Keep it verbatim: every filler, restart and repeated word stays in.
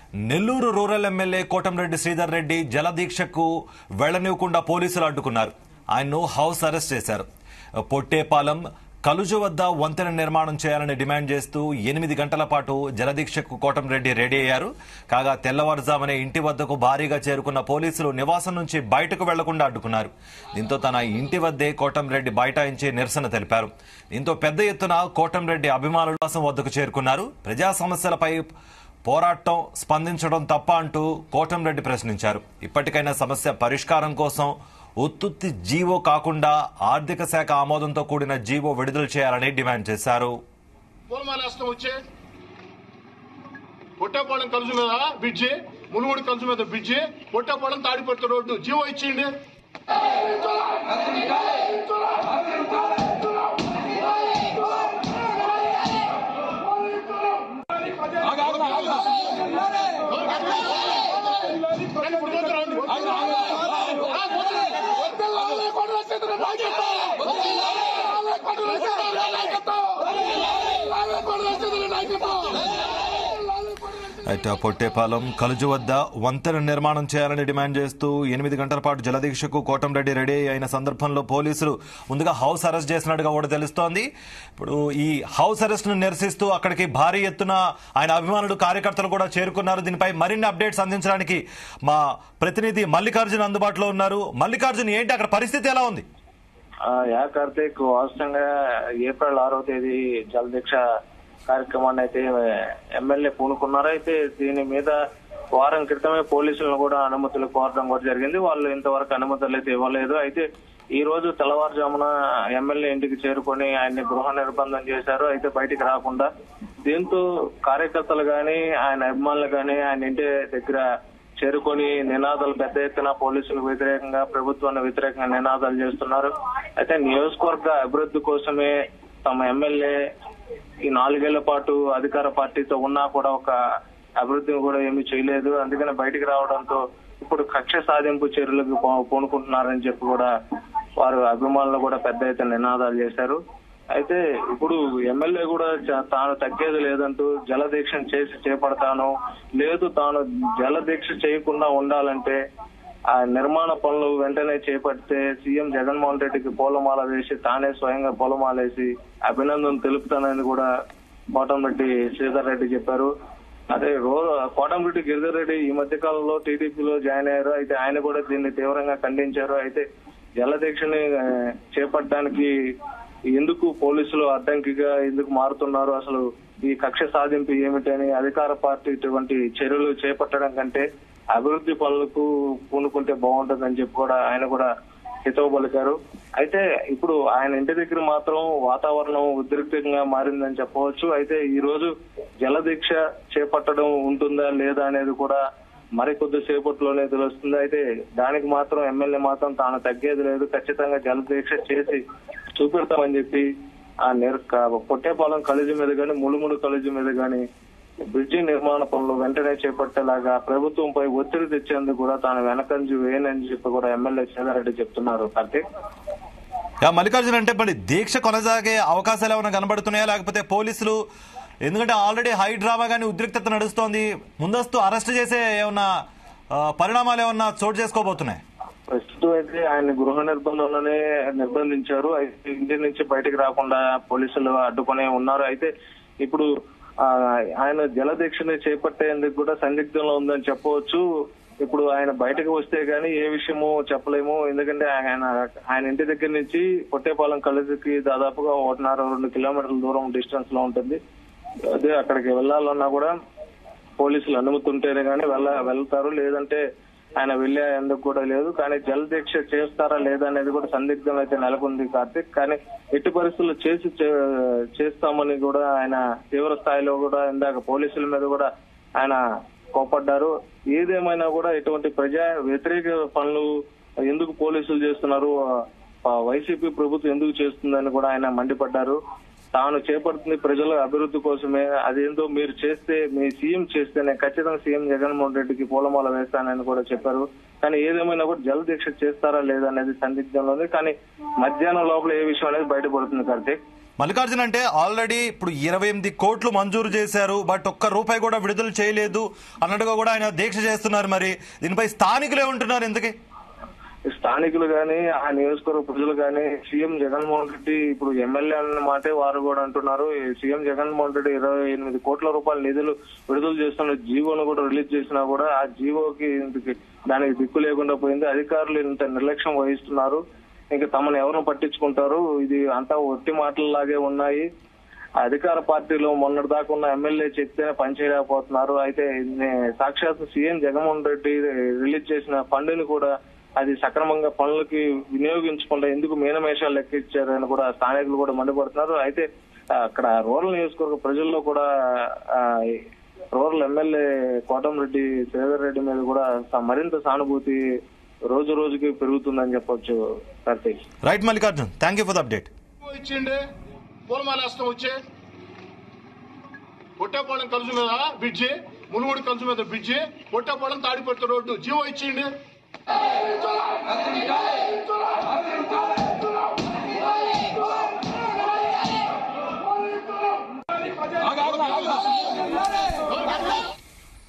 Nellore rural MLA Kotamreddy Sridhar Reddy జలదీక్షకు వెళ్లనివ్వకుండా పోలీసులు అడ్డుకున్నారు. ఆయన్ను హౌస్ అరెస్ట్ చేశారు. పొట్టేపాలెం కలుజు వద్ద వంతెన నిర్మాణం చేయాలని డిమాండ్ చేస్తూ ఎనిమిది గంటల పాటు జలదీక్షకు కోటంరెడ్డి రెడీ అయ్యారు. కాగా తెల్లవారుజామునే ఇంటి వద్దకు భారీగా చేరుకున్న పోలీసులు నివాసం నుంచి బయటకు వెళ్లకుండా అడ్డుకున్నారు. దీంతో తన ఇంటి వద్దే కోటంరెడ్డి బైఠాయించి నిరసన తెలిపారు. దీంతో పెద్ద ఎత్తున కోటంరెడ్డి అభిమానుల నివాసం వద్దకు చేరుకున్నారు. ప్రజా సమస్యలపై పోరాటం స్పందించడం తప్ప అంటూ కోటంరెడ్డి ప్రశ్నించారు. ఇప్పటికైనా సమస్య పరిష్కారం కోసం ఉత్తుత్తి జీవో కాకుండా ఆర్థిక శాఖ ఆమోదంతో కూడిన జీవో విడుదల చేయాలని డిమాండ్ చేశారు. పొట్టేపాలెం కలుసు మీద బ్రిడ్జి, మునుగోడు కలుసు మీద bridge, Pottepalem Tadipatri road GO ఇచ్చిండి. అయితే పొట్టేపాలెం కలుజు వద్ద వంతెన నిర్మాణం చేయాలని డిమాండ్ చేస్తూ ఎనిమిది గంటల పాటు జలదీక్షకు కోటంరెడ్డి రెడీ అయిన సందర్భంలో పోలీసులు ముందుగా హౌస్ అరెస్ట్ చేసినట్టుగా కూడా తెలుస్తోంది. ఇప్పుడు ఈ హౌస్ అరెస్ట్ ను నిరసిస్తూ అక్కడికి భారీ ఎత్తున ఆయన అభిమానులు కార్యకర్తలు కూడా చేరుకున్నారు. దీనిపై మరిన్ని అప్డేట్స్ అందించడానికి మా ప్రతినిధి మల్లికార్జున్ అందుబాటులో ఉన్నారు. మల్లికార్జున్, ఏంటి అక్కడ పరిస్థితి ఎలా ఉంది? యా కార్తీక్, వాస్తవంగా ఏప్రిల్ ఆరో తేదీ జలదీక్ష కార్యక్రమాన్ని అయితే ఎమ్మెల్యే పూనుకున్నారు. అయితే దీని మీద వారం క్రితమే పోలీసులను కూడా అనుమతులు కోరడం కూడా జరిగింది. వాళ్ళు ఇంతవరకు అనుమతులు అయితే ఇవ్వలేదు. అయితే ఈ రోజు తెల్లవారుజామున ఎమ్మెల్యే ఇంటికి చేరుకొని ఆయన్ని గృహ నిర్బంధం చేశారు. అయితే బయటికి రాకుండా. దీంతో కార్యకర్తలు గాని ఆయన అభిమానులు గాని ఆయన ఇంటి దగ్గర చేరుకొని నినాదాలు పెద్ద ఎత్తున పోలీసులకు వ్యతిరేకంగా, ప్రభుత్వానికి వ్యతిరేకంగా నినాదాలు చేస్తున్నారు. అయితే నియోజకవర్గ అభివృద్ధి కోసమే తమ ఎమ్మెల్యే ఈ నాలుగేళ్ల పాటు అధికార పార్టీతో ఉన్నా కూడా ఒక అభివృద్ధిని కూడా ఏమీ చేయలేదు. అందుకని బయటికి రావడంతో ఇప్పుడు కక్ష సాధింపు చర్యలకు పూనుకుంటున్నారని చెప్పి కూడా వారు అభిమానులు కూడా పెద్ద ఎత్తున నినాదాలు చేశారు. అయితే ఇప్పుడు ఎమ్మెల్యే కూడా తాను తగ్గేది లేదంటూ జలదీక్ష చేసి చేపడతాను, లేదు తాను జలదీక్ష చేయకుండా ఉండాలంటే ఆ నిర్మాణ పనులు వెంటనే చేపడితే సీఎం జగన్మోహన్ రెడ్డికి పూలమాల వేసి తానే స్వయంగా పూలమాల వేసి అభినందన తెలుపుతానని కూడా కోటంరెడ్డి శ్రీధర్ రెడ్డి చెప్పారు. అదే రో కోటంరెడ్డి గిరిధర్ రెడ్డి ఈ మధ్య కాలంలో టీడీపీలో జాయిన్ అయ్యారు. అయితే ఆయన కూడా దీన్ని తీవ్రంగా ఖండించారు. అయితే జలదీక్షని చేపట్టడానికి ఎందుకు పోలీసులు అడ్డంకిగా ఎందుకు మారుతున్నారు, అసలు ఈ కక్ష సాధింపు ఏమిటని, అధికార పార్టీ ఇటువంటి చర్యలు చేపట్టడం కంటే అభివృద్ధి పనులకు పూనుకుంటే బాగుంటుందని చెప్పి కూడా ఆయన కూడా హితవు పలికారు. అయితే ఇప్పుడు ఆయన ఇంటి దగ్గర మాత్రం వాతావరణం ఉద్రిక్తంగా మారిందని చెప్పవచ్చు. అయితే ఈ రోజు జలదీక్ష చేపట్టడం ఉంటుందా లేదా అనేది కూడా మరికొద్ది సేపట్లోనే తెలుస్తుంది. అయితే దానికి మాత్రం ఎమ్మెల్యే మాత్రం తాను తగ్గేది లేదు, ఖచ్చితంగా జలదీక్ష చేసి చూపెడతామని చెప్పి ఆ నిర్ పొట్టేపాలెం కలుజు మీద గాని, ములుములు కలుజు మీద గాని బ్రిడ్జి నిర్మాణ పనులు వెంటనే చేపట్టేలాగా ప్రభుత్వంపై ఒత్తిడి తెచ్చేందుకు కూడా తాను వెనకంజు వేయనని చెప్పి కూడా ఎమ్మెల్యే శ్రీధర్ చెప్తున్నారు. కార్తీక్, మల్లికార్జున్, అంటే మరి దీక్ష కొనసాగే అవకాశాలు ఏమైనా కనబడుతున్నాయా, లేకపోతే పోలీసులు, ఎందుకంటే ఆల్రెడీ హై డ్రామా గానీ ఉద్రిక్తత నడుస్తోంది, ముందస్తు అరెస్ట్ చేసే ఏమన్నా పరిణామాలు ఏమన్నా చోటు చేసుకోబోతున్నాయి? ప్రస్తుతం అయితే ఆయన గృహ నిర్బంధంలోనే నిర్బంధించారు. అయితే ఇంటి నుంచి బయటకు రాకుండా పోలీసులు అడ్డుకునే ఉన్నారు. అయితే ఇప్పుడు ఆయన జలదీక్షని చేపట్టేందుకు కూడా సందిగ్ధంలో ఉందని చెప్పవచ్చు. ఇప్పుడు ఆయన బయటకు వస్తే గానీ ఏ విషయమో చెప్పలేము. ఎందుకంటే ఆయన ఆయన ఇంటి దగ్గర నుంచి పొట్టేపాలెం కలుజుకి దాదాపుగా ఒకటిన్నర రెండు కిలోమీటర్ల దూరం డిస్టెన్స్ లో ఉంటుంది. అదే అక్కడికి వెళ్లాలన్నా కూడా పోలీసులు అనుమతి ఉంటేనే గానీ వెళ్ళ వెళ్తారు, లేదంటే ఆయన వెళ్లే ఎందుకు కూడా లేదు. కానీ జలదీక్ష చేస్తారా లేదా అనేది కూడా సందిగ్ధం అయితే నెలకొంది కార్తీక్. కానీ ఎట్టి పరిస్థితుల్లో చేసి చేస్తామని కూడా ఆయన తీవ్ర స్థాయిలో కూడా ఇందాక పోలీసుల మీద కూడా ఆయన కోపడ్డారు. ఏదేమైనా కూడా ఇటువంటి ప్రజా వ్యతిరేక పనులు ఎందుకు పోలీసులు చేస్తున్నారు, వైసీపీ ప్రభుత్వం ఎందుకు చేస్తుందని కూడా ఆయన మండిపడ్డారు. తాను చేపడుతుంది ప్రజల అభివృద్ధి కోసమే, అదేందో మీరు చేస్తే మీ సీఎం చేస్తేనే ఖచ్చితంగా సీఎం జగన్మోహన్ రెడ్డికి పూలమాల వేస్తానని కూడా చెప్పారు. కానీ ఏదేమైనా కూడా జలదీక్ష చేస్తారా లేదా అనేది సందిగ్ధంలో ఉంది. కానీ మధ్యాహ్నం లోపల ఏ విషయం అనేది బయటపడుతుంది కార్తీక్. మల్లికార్జున అంటే ఆల్రెడీ ఇప్పుడు ఇరవై ఎనిమిది కోట్లు మంజూరు చేశారు, బట్ ఒక్క రూపాయి కూడా విడుదల చేయలేదు అన్నట్టుగా కూడా ఆయన దీక్ష చేస్తున్నారు. మరి దీనిపై స్థానికులు ఏమంటున్నారు? ఎందుకే స్థానికులు గాని ఆ నియోజకవర్గ ప్రజలు గాని సీఎం జగన్మోహన్ రెడ్డి ఇప్పుడు ఎమ్మెల్యే అన్న మాటే వారు కూడా అంటున్నారు. సీఎం జగన్మోహన్ రెడ్డి ఇరవై ఎనిమిది కోట్ల రూపాయల నిధులు విడుదల చేస్తున్న జీవోను కూడా రిలీజ్ చేసినా కూడా ఆ జీవోకి దానికి దిక్కు లేకుండా పోయింది. అధికారులు ఇంత నిర్లక్ష్యం వహిస్తున్నారు. ఇంకా తమను ఎవరు పట్టించుకుంటారు? ఇది అంతా ఒట్టి మాటలలాగే ఉన్నాయి. అధికార పార్టీలో మొన్నటి దాకా ఉన్న ఎమ్మెల్యే చెప్తేనే పనిచేయలేకపోతున్నారు. అయితే సాక్షాత్ సీఎం జగన్మోహన్ రెడ్డి రిలీజ్ చేసిన ఫండ్ని కూడా అది సక్రమంగా పనులకి వినియోగించకుండా ఎందుకు మీనమేషాలు లెక్కించారని కూడా స్థానికులు కూడా మండిపడుతున్నారు. అయితే అక్కడ రూరల్ నియోజకవర్గ ప్రజల్లో కూడా రూరల్ ఎమ్మెల్యే కోటంరెడ్డి శ్రీధర్ రెడ్డి మీద కూడా మరింత సానుభూతి రోజు రోజుకి పెరుగుతుందని చెప్పొచ్చు. Karthik. Right Mallikarjun, thank you for the update. ఇచ్చిండే పూలమాల వేస్తాం వచ్చే పొట్టేపాలెం కలుసు మీద బ్రిడ్జి, మునుగోడు కలుసు మీద bridge, Pottepalem Tadipatri road GO ఇచ్చిండే. ఆగా